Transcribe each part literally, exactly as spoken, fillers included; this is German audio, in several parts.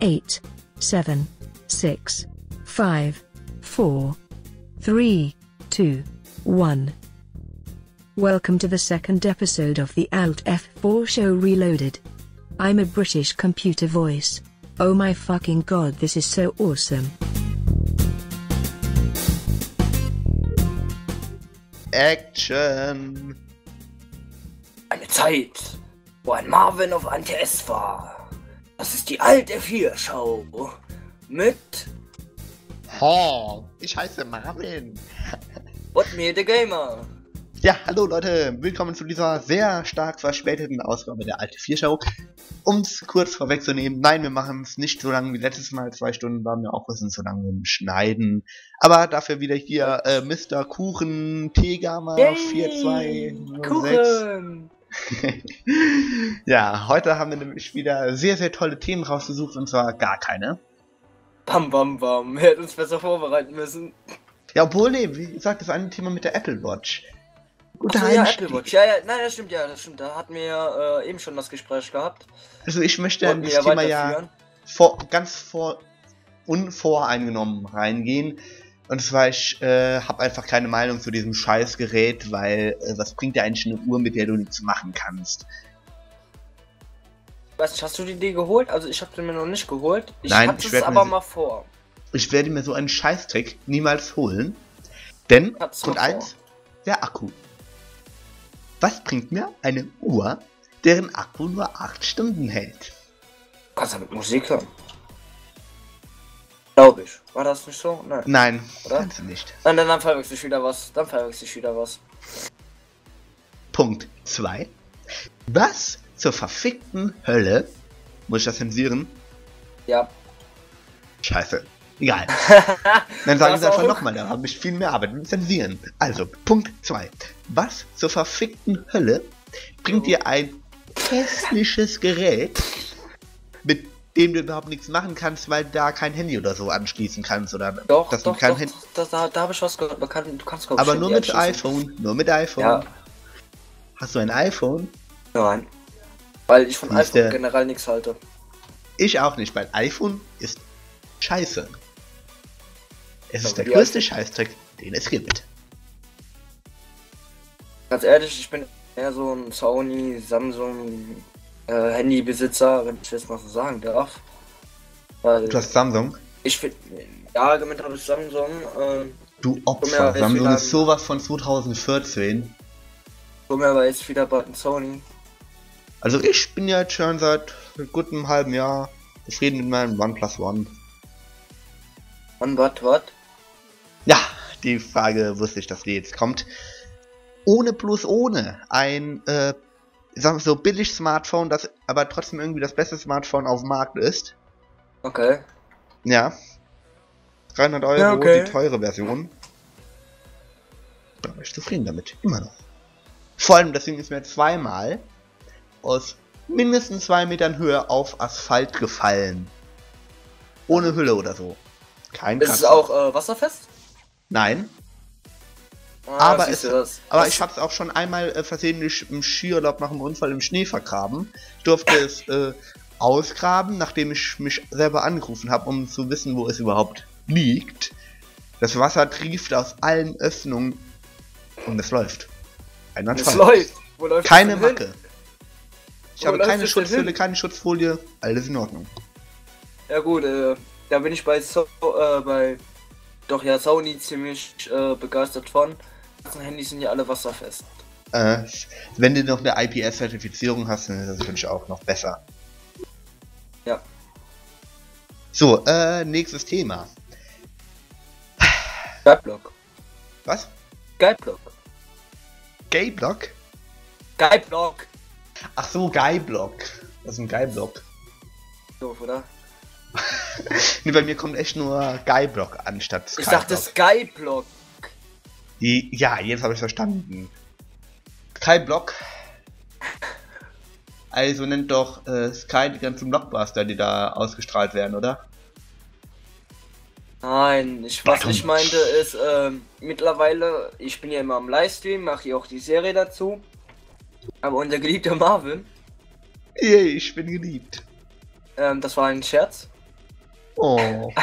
eight, seven, six, five, four, three, two, one. Welcome to the second episode of the Alt F four Show Reloaded. I'm a British computer voice. Oh my fucking god, this is so awesome. Action! Eine Zeit, wo ein Marvin auf Anti-S war. Das ist die Alt F vier Show. Mit... Ho, ich heiße Marvin. Und mir, der Gamer. Ja, hallo Leute, willkommen zu dieser sehr stark verspäteten Ausgabe der Alt F vier Show. Um es kurz vorwegzunehmen, nein, wir machen es nicht so lange wie letztes Mal, zwei Stunden waren wir auch ein bisschen zu lange im Schneiden. Aber dafür wieder hier äh, Mister Kuchen, Tegama vier zwei sechs. Kuchen! Ja, heute haben wir nämlich wieder sehr, sehr tolle Themen rausgesucht, und zwar gar keine. Bam, bam, bam, wir hätten uns besser vorbereiten müssen. Ja, obwohl, nee, wie gesagt, das eine Thema mit der Apple Watch. Ach so, ja, Apple Watch. Ja, ja, nein, das stimmt, ja, das stimmt. Da hatten wir äh, eben schon das Gespräch gehabt. Also ich möchte Wollten in das wir Thema ja vor, ganz vor, unvoreingenommen reingehen. Und zwar, ich äh, habe einfach keine Meinung zu diesem Scheißgerät, weil äh, was bringt dir eigentlich eine Uhr, mit der du nichts machen kannst? Weißt du, hast du die Idee geholt? Also ich habe sie mir noch nicht geholt. Ich Nein, hatte ich es werd aber mir- mal vor. Ich werde mir so einen Scheißtrick niemals holen. Denn, Hab's Punkt mal vor. eins, der Akku. Was bringt mir eine Uhr, deren Akku nur acht Stunden hält? Du kannst damit Musik hören. Glaube ich. War das nicht so? Nein. Nein, Oder? kannst du nicht. Nein, dann, dann verwechsel ich wieder was. Dann verwechsel ich wieder was. Punkt zwei. Was zur verfickten Hölle? Muss ich das zensieren? Ja. Scheiße. Egal. Dann sagen Das sie einfach auch. nochmal, da habe ich viel mehr Arbeit mit zensieren. Also, Punkt zwei. Was zur verfickten Hölle bringt dir ein hässliches Gerät, mit dem du überhaupt nichts machen kannst, weil da kein Handy oder so anschließen kannst, oder Doch, das doch, mit keinem doch, Handy. doch, da, da habe ich was gehört. Man kann, du kannst, glaub ich, Aber Handy nur mit anschließen. iPhone, nur mit iPhone. Ja. Hast du ein iPhone? Nein. Weil ich von Siehste. iPhone generell nichts halte. Ich auch nicht, weil iPhone ist scheiße. Es ist Aber der die größte iPhone- Scheißtrick, den es gibt. Ganz ehrlich, ich bin eher so ein Sony, Samsung äh, Handybesitzer, wenn ich das mal so sagen darf. Weil Du hast Samsung? ich finde, ja, allgemein habe ich Samsung. Äh, Du Ja, Opfer, jetzt Samsung wieder- ist sowas von zwanzig vierzehn. so mir aber jetzt wieder bald ein Sony. Also ich bin ja jetzt schon seit gut einem halben Jahr zufrieden mit meinem OnePlus One. Und wat, wat? Ja, die Frage wusste ich, dass die jetzt kommt. Ohne plus ohne ein, äh, sagen wir so, billig Smartphone, das aber trotzdem irgendwie das beste Smartphone auf dem Markt ist. Okay. Ja. dreihundert Euro, Ja, okay. die teure Version. Da bin ich zufrieden damit, immer noch. Vor allem, deswegen ist mir zweimal aus mindestens zwei Metern Höhe auf Asphalt gefallen. Ohne Hülle oder so. Kein Ist es Kratzer. auch äh, wasserfest? Nein, Ah, aber, siehst es, du das? aber Das- ich habe es auch schon einmal äh, versehentlich im Skiurlaub nach dem Unfall im Schnee vergraben. Ich durfte es äh, ausgraben, nachdem ich mich selber angerufen habe, um zu wissen, wo es überhaupt liegt. Das Wasser trieft aus allen Öffnungen und es läuft. Es Einwandfrei. läuft. Wo läuft Keine es denn hin? Macke. Ich Wo habe läuft keine es denn Schutzhülle, hin? keine Schutzfolie, alles in Ordnung. Ja gut, äh, da bin ich bei so äh, bei doch ja Sony ziemlich äh, begeistert von. Die ganzen Handys sind ja alle wasserfest. Äh, wenn du noch eine I P S-Zertifizierung hast, dann ist das natürlich auch noch besser. Ja. So, äh, nächstes Thema. Skyblock. Was? Skyblock. Gayblock? Skyblock. Ach so, Guyblock. Das ist ein Guyblock. Doof, oder? Nee, bei mir kommt echt nur Guyblock anstatt Ich Skyblock. dachte Skyblock. Die, ja, jetzt habe ich verstanden. Skyblock. Also nennt doch äh, Sky die ganzen Blockbuster, die da ausgestrahlt werden, oder? Nein, ich, was Warum? ich meinte ist, ähm, mittlerweile, ich bin ja immer am Livestream, mache hier auch die Serie dazu. Aber unser geliebter Marvin, Yay, ich bin geliebt. ähm, das war ein Scherz. Oh.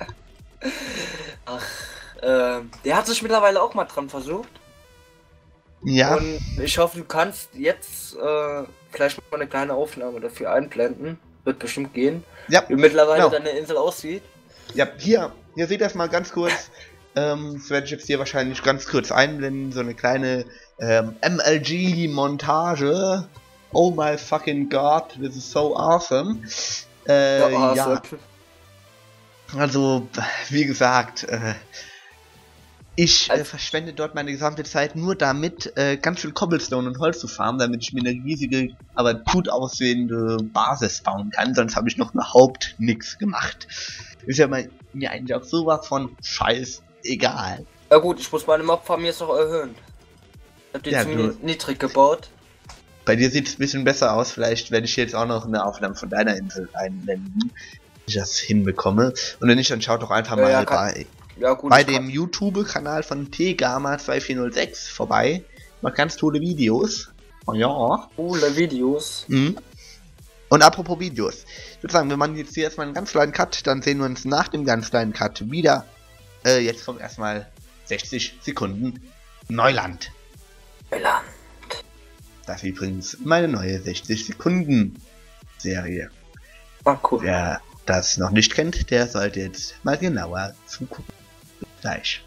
Ach, äh, der hat sich mittlerweile auch mal dran versucht. Ja. Und ich hoffe, du kannst jetzt äh, vielleicht mal eine kleine Aufnahme dafür einblenden. Wird bestimmt gehen. Ja. Wie mittlerweile Genau. deine Insel aussieht. Ja, hier, hier seht ihr das mal ganz kurz. Ähm, das werde ich jetzt hier wahrscheinlich ganz kurz einblenden. So eine kleine ähm, M L G-Montage. Oh my fucking god, this is so awesome. Äh, Ja, ja. also, Also, wie gesagt, äh, ich äh, Also- verschwende dort meine gesamte Zeit nur damit, äh, ganz viel Cobblestone und Holz zu farmen, damit ich mir eine riesige, aber gut aussehende Basis bauen kann. Sonst habe ich noch überhaupt nichts gemacht. Ist ja mal, mir eigentlich auch sowas von scheißegal. ja gut, ich muss meine Mobfarm jetzt noch erhöhen. Ich hab die Ja, ziemlich du- niedrig gebaut. Bei dir sieht es ein bisschen besser aus. Vielleicht werde ich jetzt auch noch eine Aufnahme von deiner Insel einblenden, wenn ich das hinbekomme. Und wenn nicht, dann schaut doch einfach Ja, mal ja, kann- bei... Ja gut, bei ich dem YouTube-Kanal von T Gamma zwei vier null sechs vorbei. Macht ganz tolle Videos. Oh ja. kann coole Videos. Mhm. Und apropos Videos. Ich würde sagen, wir machen jetzt hier erstmal einen ganz kleinen Cut, dann sehen wir uns nach dem ganz kleinen Cut wieder. Äh, jetzt kommt erstmal sechzig Sekunden Neuland. Milan. Das ist übrigens meine neue sechzig Sekunden Serie. Ah, cool. Wer das noch nicht kennt, der sollte jetzt mal genauer zugucken. Bis gleich.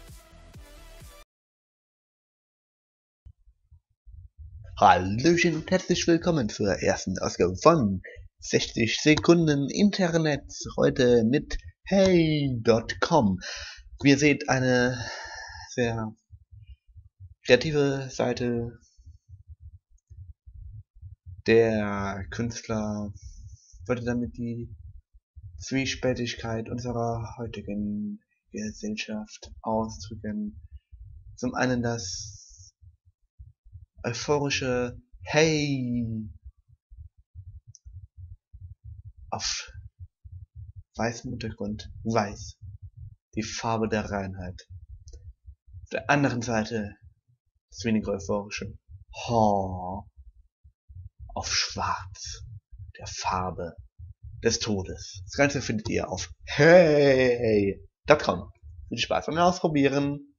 Hallöchen und herzlich willkommen zur ersten Ausgabe von sechzig Sekunden Internet. Heute mit hey Punkt com. Wie ihr seht, eine sehr kreative Seite. Der Künstler wollte damit die Zwiespältigkeit unserer heutigen Gesellschaft ausdrücken. Zum einen das euphorische Hey auf weißem Untergrund, weiß, die Farbe der Reinheit. Auf der anderen Seite das weniger euphorische Ha auf schwarz, der Farbe des Todes. Das Ganze findet ihr auf hey Punkt com. Viel Spaß beim Ausprobieren.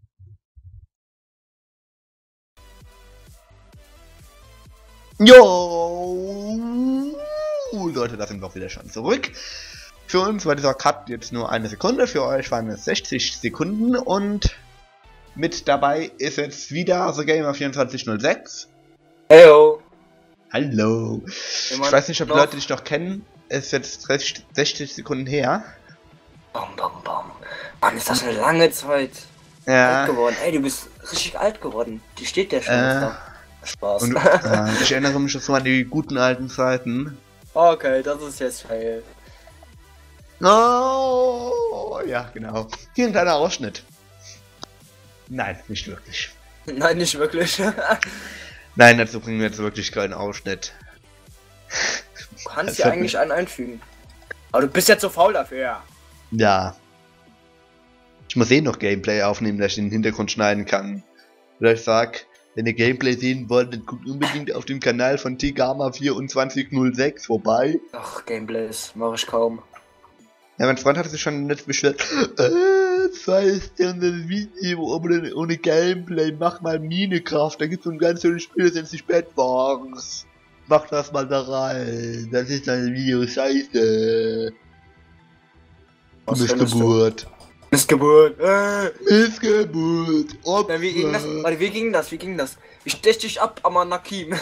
Jo, Leute, da sind wir auch wieder schon zurück. Für uns war dieser Cut jetzt nur eine Sekunde, für euch waren es sechzig Sekunden und mit dabei ist jetzt wieder The Gamer vierundzwanzig null sechs. Heyo. Hallo. Immer Ich weiß nicht, ob noch- Leute dich noch kennen. Es ist jetzt dreißig, sechzig Sekunden her. Bam, bam, bam. Mann, ist das eine lange Zeit. Alt Ja. geworden. Ey, du bist richtig alt geworden. Die steht ja schon. Äh, da. Spaß. Und äh, ich erinnere mich so an die guten alten Zeiten. Okay, das ist jetzt fail. Oh, ja, genau. Hier ein kleiner Ausschnitt. Nein, nicht wirklich. Nein, nicht wirklich. Du Nein, dazu bringen wir jetzt wirklich keinen Ausschnitt. kannst Das ja hat eigentlich einen einfügen. Aber du bist ja zu faul dafür. Ja. Ich muss eh noch Gameplay aufnehmen, dass ich den Hintergrund schneiden kann. Oder ich sag, wenn ihr Gameplay sehen wollt, dann guckt unbedingt auf dem Kanal von T Gamma vierundzwanzig null sechs vorbei. Ach, Gameplays mache ich kaum. Ja, mein Freund hat sich schon nicht beschwert. Äh, zwei Stunden Video ohne, ohne Gameplay, mach mal Minecraft, da gibt's so ein ganz schönes Spiel, das nennt sich Bedwars. Mach das mal da rein, das ist ein Video, scheiße. Was findest du? Missgeburt. Missgeburt. Äh. Missgeburt. Opfer. Ja, wie ging das? Warte, wie ging das? Wie ging das? Ich stech dich ab, Amanakim.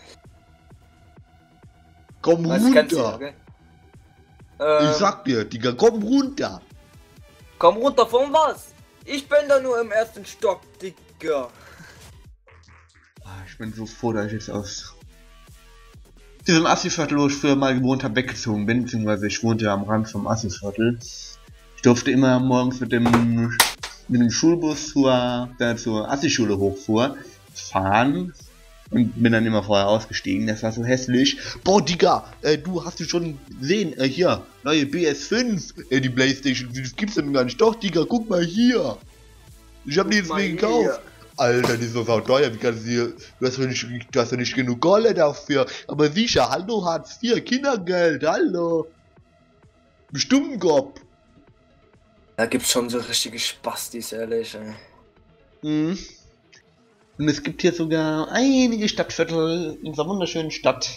Komm Das kennst du ja, runter. gell? Ähm, Ich sag dir, Digga, komm runter. komm runter von was? Ich bin da nur im ersten Stock, Digga. Ah, ich bin so froh, dass ich jetzt aus diesem Assi-Viertel, wo ich früher mal gewohnt habe, weggezogen bin, beziehungsweise ich wohnte ja am Rand vom Assi-Viertel. Ich durfte immer morgens mit dem mit dem Schulbus, zur, der zur Assi-Schule hochfuhr, fahren und bin dann immer vorher ausgestiegen. Das war so hässlich. Boah, Digga, äh, du hast du schon gesehen, äh, hier, neue B S fünf, äh, die Playstation, das gibt's denn gar nicht. Doch, Digga, guck mal hier. Ich hab die Guck mal deswegen hier. gekauft. Alter, die ist so sauteuer, wie kannst du hier, du hast doch nicht, du hast doch nicht genug Kohle dafür. Aber sicher, hallo, Hartz vier, Kindergeld, hallo. Bestimmt Gob. Da gibt's schon so richtige Spastis, ehrlich, ey. Mhm. Und es gibt hier sogar einige Stadtviertel in dieser wunderschönen Stadt.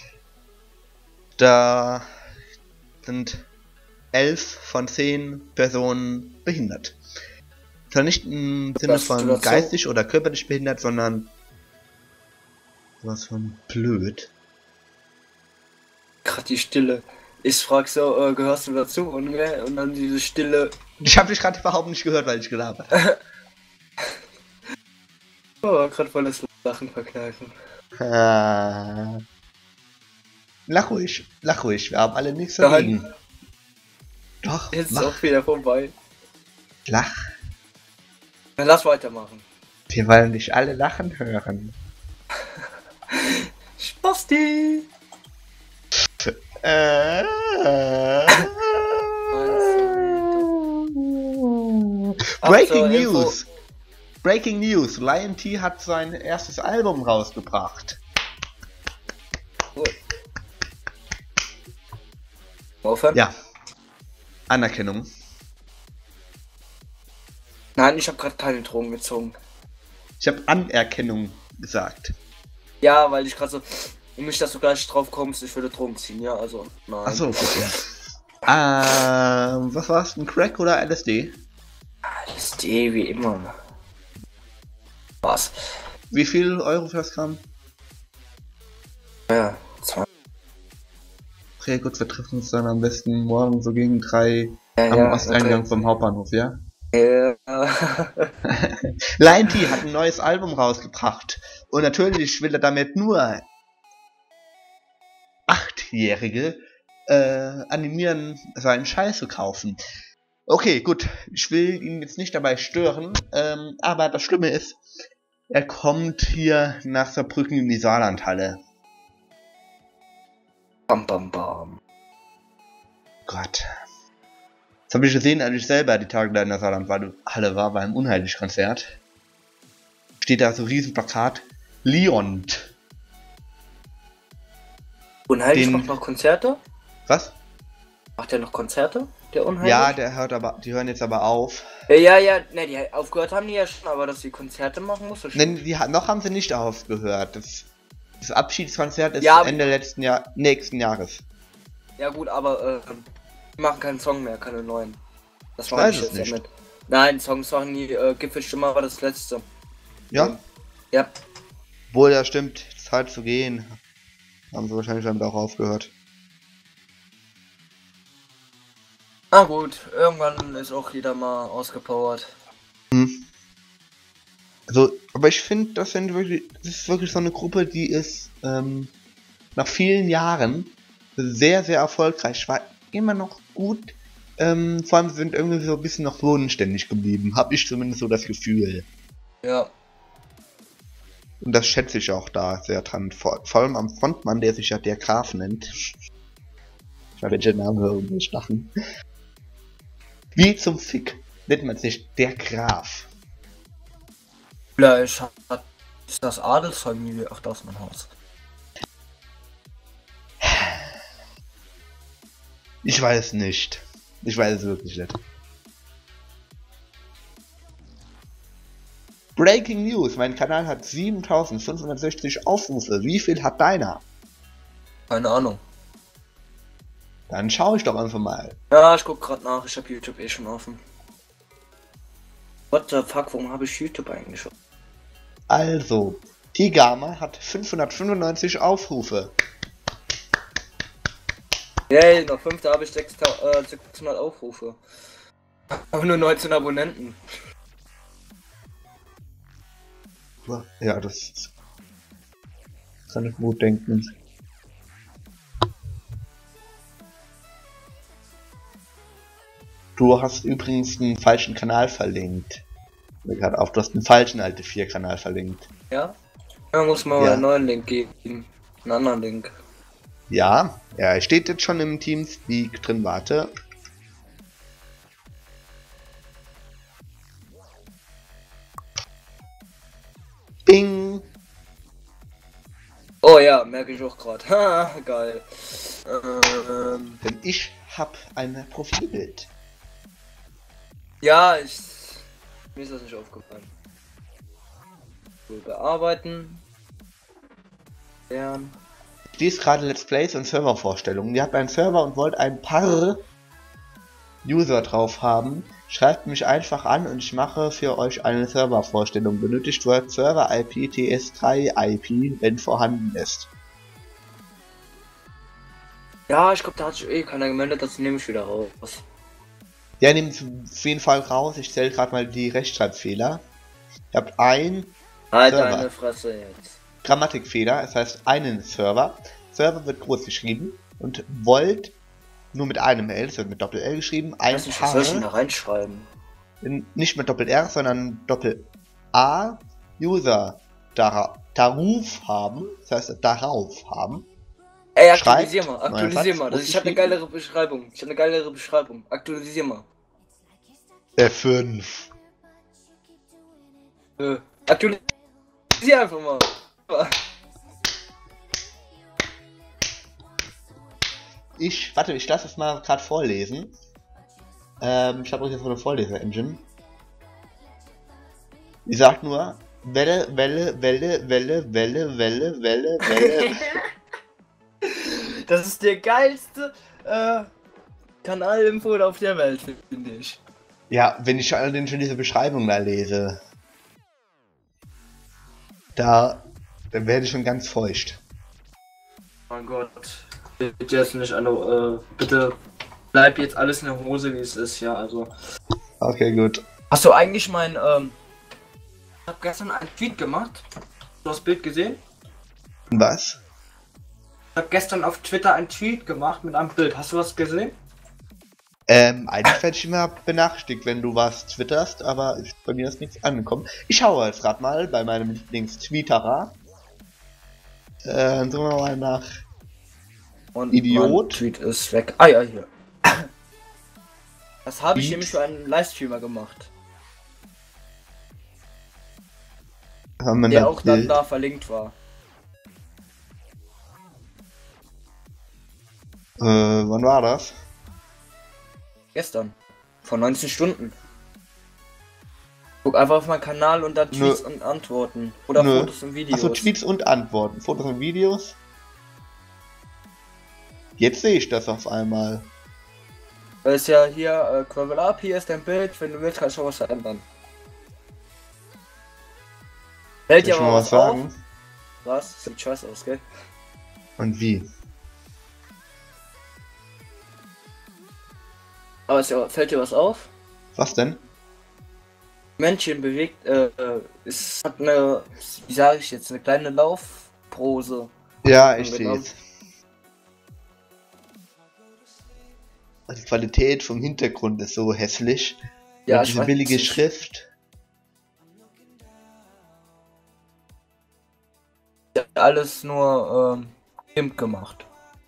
Da sind elf von zehn Personen behindert. Zwar nicht im Sinne Was, du von dazu? geistig oder körperlich behindert, sondern was von blöd. Gerade die Stille. Ich frag so, äh, gehörst du dazu? Und, äh, und dann diese Stille. Ich habe dich gerade überhaupt nicht gehört, weil ich gelabert habe. Oh, gerade voll das Lachen verkneifen. Ah. Lach ruhig, lach ruhig, wir haben alle nichts Nein. dagegen. Doch, Jetzt ist mach, auch wieder vorbei. lach. Dann lass weitermachen. Wir wollen dich alle lachen hören. Spasti! Äh, Breaking Ach so, Info. News! Breaking News! Lion T hat sein erstes Album rausgebracht. Cool. Aufhören? Ja. Anerkennung. Nein, ich habe gerade keine Drogen gezogen. Ich habe Anerkennung gesagt. Ja, weil ich gerade so. Und nicht, dass du gleich drauf kommst, ich würde Drogen ziehen, ja, also. Nein. Achso, okay. Ähm, was war's? Ein Crack oder L S D? L S D wie immer. Was? Wie viel Euro für das Gramm? Ja, zwei. Okay, gut, wir treffen uns dann am besten morgen so gegen drei Ja, am ja, Osteingang okay. vom Hauptbahnhof, ja? Ja. Lion T hat ein neues Album rausgebracht. Und natürlich will er damit nur Achtjährige äh, animieren, seinen Scheiß zu kaufen. Okay, gut. Ich will ihn jetzt nicht dabei stören. Ähm, aber das Schlimme ist, er kommt hier nach Saarbrücken in die Saarlandhalle. Bam, bam, bam. Gott. Das habe ich gesehen, als ich selber die Tage da in der Saarlandhalle war, beim Unheilig-Konzert. Steht da so ein riesen Plakat. Leont. Unheilig Den- macht noch Konzerte? Was? Macht er noch Konzerte? Der Unheilig? Ja, der hört aber, die hören jetzt aber auf. Ja, ja, ja, ne, die aufgehört haben die ja schon, aber dass die Konzerte machen muss, das Nein, die, ha- noch haben sie nicht aufgehört. Das, das Abschiedskonzert ist Ja, Ende letzten Jahr, nächsten Jahres. Ja gut, aber äh, die machen keinen Song mehr, keine neuen. Das Ich war weiß ich es jetzt nicht. damit. Nein, Songs waren nie, äh, Gipfelstimme war das letzte. Ja? Ja. Wohl, ja stimmt. Zeit zu gehen. Haben sie wahrscheinlich damit auch aufgehört. Na gut, irgendwann ist auch jeder mal ausgepowert. Hm. Also, aber ich finde, das sind wirklich, das ist wirklich so eine Gruppe, die ist ähm, nach vielen Jahren sehr, sehr erfolgreich. War immer noch gut. Ähm, vor allem sind irgendwie so ein bisschen noch bodenständig geblieben. Hab ich zumindest so das Gefühl. Ja. Und das schätze ich auch da sehr dran. Vor, vor allem am Frontmann, der sich ja der Graf nennt. Ich weiß, welcher Name hören wir lachen. Wie zum Fick nennt man sich der Graf? Vielleicht hat ist das Adelsfamilie, ach das ist mein Haus. Ich weiß nicht. Ich weiß es wirklich nicht. Breaking News. Mein Kanal hat siebentausendfünfhundertsechzig Aufrufe. Wie viel hat deiner? Keine Ahnung. Dann schaue ich doch einfach mal. Ja, ich guck grad nach, ich hab YouTube eh schon offen. What the fuck, warum habe ich YouTube eigentlich schon? Also, Tigama hat fünfhundertfünfundneunzig Aufrufe. Yay, noch fünf, da habe ich sechshundert Aufrufe. Aber nur neunzehn Abonnenten. Ja, das kann ich gut denken. Du hast übrigens einen falschen Kanal verlinkt. Gerade auf, du hast einen falschen alte vier Kanal verlinkt. Ja? Da muss man Ja. mal einen neuen Link geben. Einen anderen Link. Ja, er steht jetzt schon im Teamspeak drin, warte. Bing! Oh ja, merke ich auch gerade. Ha, geil. Ähm, Denn ich hab ein Profilbild. Ja, ich. Mir ist das nicht aufgefallen. Cool, bearbeiten. Lernen. Ich lese gerade Let's Plays und Servervorstellungen. Ihr habt einen Server und wollt ein paar User drauf haben. Schreibt mich einfach an und ich mache für euch eine Servervorstellung. Benötigt wird Server I P T S drei I P, wenn vorhanden ist. Ja, ich glaube, da hat sich eh keiner gemeldet, das nehme ich wieder raus. Ja, nehmt es auf jeden Fall raus. Ich zähle gerade mal die Rechtschreibfehler. Ihr habt ein Halt Server. deine Fresse jetzt. Grammatikfehler, das heißt einen Server. Server wird groß geschrieben und wollt nur mit einem L, das wird mit Doppel-L geschrieben, ein Weiß nicht, was soll ich denn da Paar, reinschreiben? nicht mit Doppel-R, sondern Doppel-A, User dar Daruf haben, das heißt darauf haben. Ey, aktualisier mal, Schreibt, aktualisier neuer mal. Satz, Das, ich habe eine geilere Beschreibung. Ich habe eine geilere Beschreibung. Aktualisier mal. F fünf. Äh, aktualisier einfach mal. Ich, warte, ich lasse es mal gerade vorlesen. Ähm, ich habe euch jetzt so eine Vorleser-Engine. Die sagt nur Welle, Welle, Welle, Welle, Welle, Welle, Welle, Welle. Das ist der geilste äh, Kanalinfo auf der Welt, finde ich. Ja, wenn ich allerdings schon diese Beschreibung da lese, da, da werde ich schon ganz feucht. Mein Gott. Bitte jetzt nicht an, äh, bitte bleib jetzt alles in der Hose, wie es ist, ja, also. Okay, gut. Hast du eigentlich mein, ähm, ich hab gestern einen Tweet gemacht. Hast du das Bild gesehen? Was? Ich hab gestern auf Twitter einen Tweet gemacht mit einem Bild. Hast du was gesehen? Ähm, eigentlich werde ich immer benachrichtigt, wenn du was twitterst, aber ist bei mir ist nichts angekommen. Ich schaue jetzt gerade mal bei meinem Lieblings-Twitterer. Äh, dann suchen wir mal nach Und Idiot. mein Tweet ist weg. Ah ja, hier. Das habe ich Tweet. nämlich für einen Livestreamer gemacht. Haben wir Der da auch dann Bild? da verlinkt war. Äh, wann war das? Gestern. Vor neunzehn Stunden. Guck einfach auf meinen Kanal und dann Tweets Nö. und Antworten. Oder Nö. Fotos und Videos. Achso, Tweets und Antworten. Fotos und Videos. Jetzt sehe ich das auf einmal. Weil es ja hier, äh, Quavel Up, hier ist dein Bild. Wenn du willst, kannst du was verändern. Fällt Soll dir ich aber mal was was sagen? auf? Was? Sieht scheiße aus, gell? Und wie? Aber es ja, fällt dir was auf? Was denn? Männchen bewegt, äh, äh, es hat eine, wie sage ich jetzt, eine kleine Laufprose. Ja, ich sehe Angenommen. es. Die Qualität vom Hintergrund ist so hässlich. Ja, Und ich diese weiß billige nicht. Schrift. Ja, alles nur, ähm, Gimp gemacht.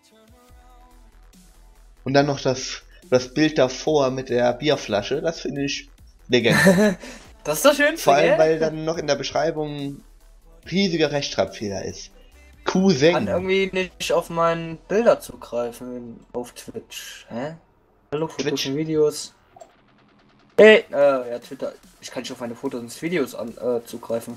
Und dann noch das, das Bild davor mit der Bierflasche. Das finde ich legendär. Das ist doch schön, Vor allem, gell? weil dann noch in der Beschreibung riesiger Rechtschreibfehler ist. Ich kann Cousin. irgendwie nicht auf meinen Bilder zugreifen auf Twitch. Hä? Hallo, Fotos Twitch? und Videos. Hey, äh, ja, Twitter. Ich kann nicht auf meine Fotos und Videos an, äh, zugreifen.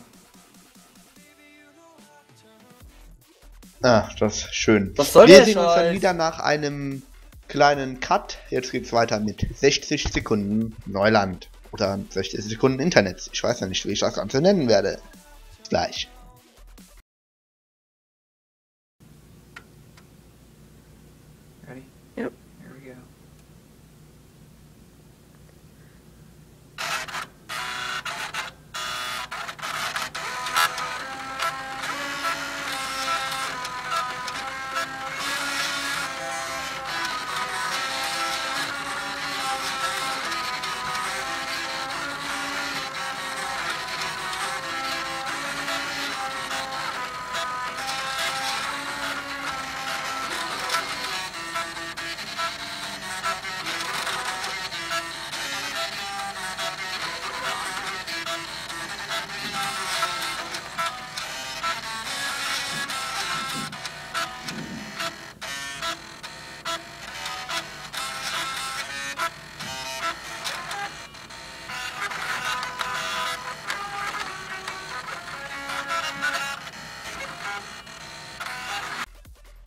Ah, das ist schön. Was soll Wir der sehen uns dann Scheiß? wieder nach einem kleinen Cut. Jetzt geht's weiter mit sechzig Sekunden Neuland. Oder sechzig Sekunden Internet. Ich weiß ja nicht, wie ich das Ganze nennen werde. Bis gleich. Ready? Yep. Here we go.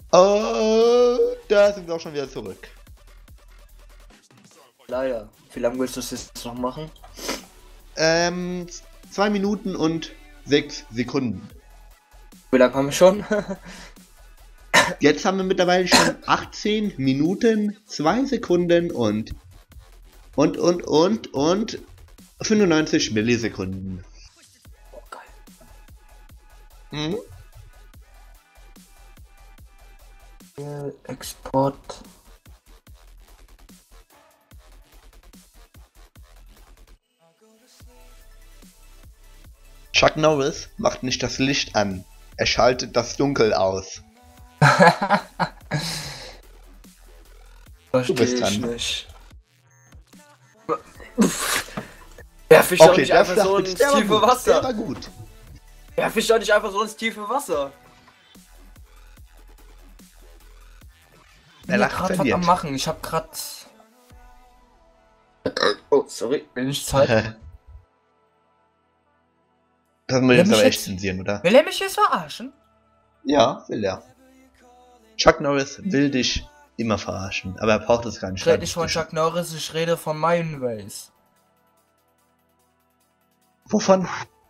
Oh, da sind wir auch schon wieder zurück. Leider. Wie lange willst du es jetzt noch machen? Ähm, zwei Minuten und sechs Sekunden. Wie lange haben wir schon? Jetzt haben wir mittlerweile schon achtzehn Minuten, zwei Sekunden und und und und und fünfundneunzig Millisekunden. Oh, geil. Mhm. Export. Chuck Norris macht nicht das Licht an, er schaltet das Dunkel aus. Versteh bist ich dran. nicht. Werf ich Okay, doch nicht der einfach so Flachwitz, ins der war tiefe gut, Wasser. der war gut. Werf ich doch nicht einfach so ins tiefe Wasser. Er Ich bin lacht gerade was verliert. am machen. Ich hab grad. Oh, sorry. Wenig Zeit. Das muss ich Will jetzt mich aber echt jetzt- zensieren, oder? Will er mich jetzt verarschen? Ja, will er. Chuck Norris will dich immer verarschen, aber er braucht es gar nicht. Ich rede nicht von Chuck Norris, ich rede von Mindways. Wovon?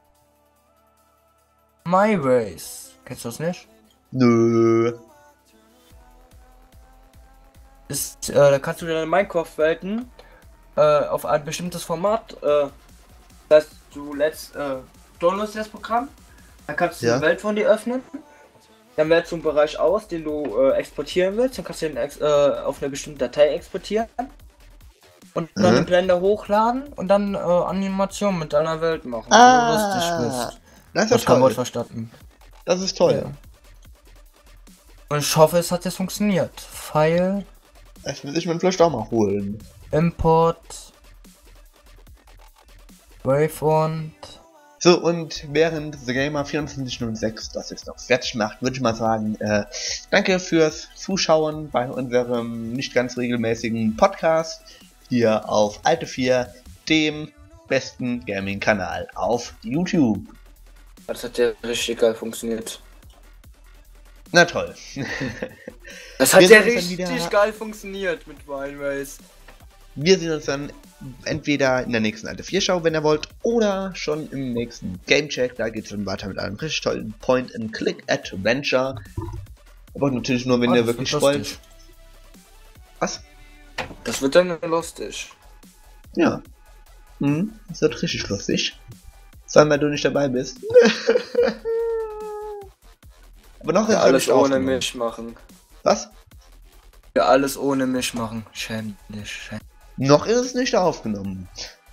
Myways. Kennst du das nicht? Nö. Ist, äh, da kannst du deine Minecraft-Welten äh, auf ein bestimmtes Format, äh, das heißt, du lädst, äh, downloadst das Programm, dann kannst du Ja. eine Welt von dir öffnen, dann wählst du einen Bereich aus, den du äh, exportieren willst, dann kannst du den ex äh, auf eine bestimmte Datei exportieren und dann Mhm. den Blender hochladen und dann äh, Animationen mit deiner Welt machen, Ah, wenn du lustig bist. Das ist Das kein Wort toll. verstanden. Das ist toll. Ja. Und ich hoffe, es hat jetzt funktioniert. File, Das will ich mir vielleicht auch mal holen. Import, Wavefront. So, und während The Gamer vierundzwanzig null sechs das jetzt noch fertig macht, würde ich mal sagen, äh, danke fürs Zuschauen bei unserem nicht ganz regelmäßigen Podcast hier auf Alte vier, dem besten Gaming-Kanal auf YouTube. Das hat ja richtig geil funktioniert. Na toll. Das hat Wir ja sehen uns richtig dann wieder- geil funktioniert mit Mindways. Wir sehen uns dann entweder in der nächsten Alte vier Schau, wenn ihr wollt, oder schon im nächsten Gamecheck. Da geht es dann weiter mit einem richtig tollen Point-and-Click-Adventure. Aber natürlich nur, wenn Ah, ihr das wirklich wird wollt. lustig. Was? Das wird dann lustig. Ja. Hm, das wird richtig lustig. Vor allem, weil du nicht dabei bist. Aber noch Ja, ist alles nicht ohne aufgenommen. mich machen. Was? Ja, alles ohne mich machen. Schämlich, schämlich. Noch ist es nicht aufgenommen.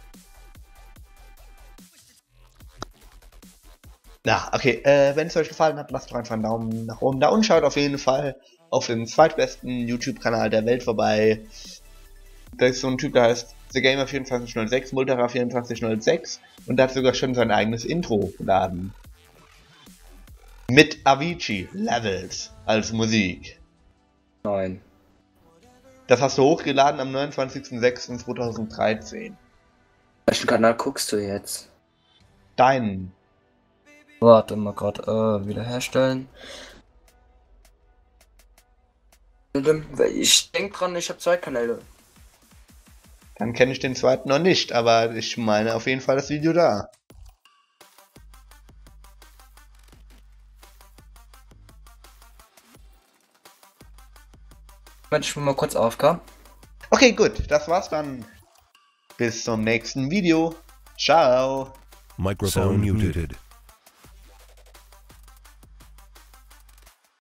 Na, okay. Äh, wenn es euch gefallen hat, lasst doch einfach einen Daumen nach oben da und schaut auf jeden Fall auf dem zweitbesten YouTube-Kanal der Welt vorbei. Da ist so ein Typ, der heißt The Gamer vierundzwanzig null sechs, Multara vierundzwanzig null sechs und der hat sogar schon sein eigenes Intro geladen. Mit Avicii Levels als Musik. Nein. Das hast du hochgeladen am neunundzwanzigsten sechsten zweitausenddreizehn. Welchen Kanal guckst du jetzt? Deinen. Warte mal gerade, äh, wiederherstellen. Ich denk dran, ich habe zwei Kanäle. Dann kenne ich den zweiten noch nicht, aber ich meine auf jeden Fall das Video da. Moment, ich bin mal kurz auf, K. Okay, gut, das war's dann. Bis zum nächsten Video. Ciao. Microphone muted.